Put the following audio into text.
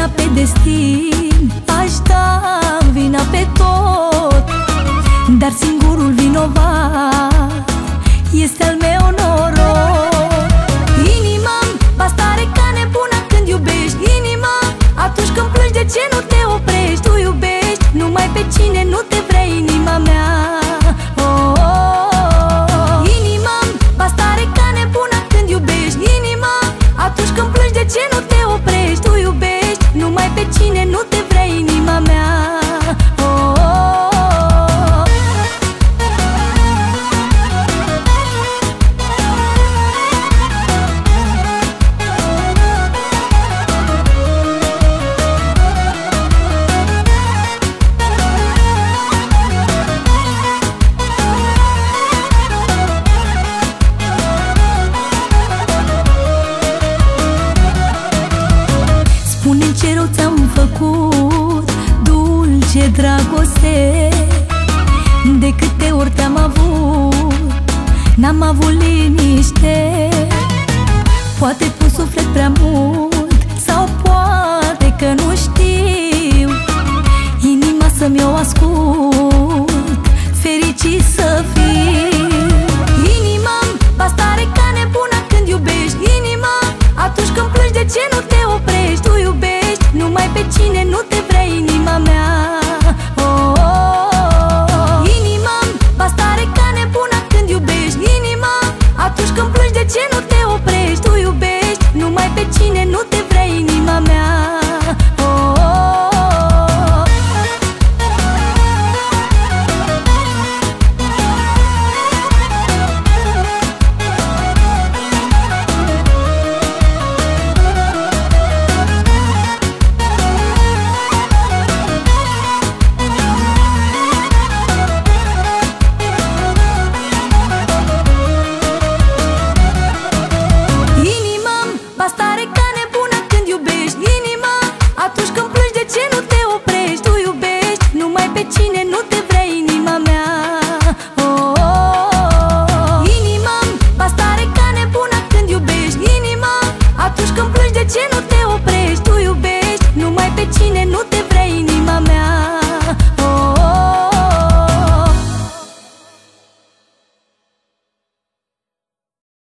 vina pe destin, aș da vina pe tot, dar singurul vinovat este al meu noroc. Inima-mi va stare ca nebuna când iubești. Inima, atunci când plângi, de ce nu te oprești? Tu iubești numai pe cine nu te vrea, inima mea. Oh, oh, oh. Inima-mi va stare ca nebuna când iubești. Inima, atunci când plângi, de ce nu te oprești? Tu iubești numai pe cine nu te vrea, inima mea. Oh, oh, oh. Spune-mi ce rău ți-am făcut, dulce dragoste. De câte ori te-am avut, n-am avut liniște. Poate pun suflet prea mult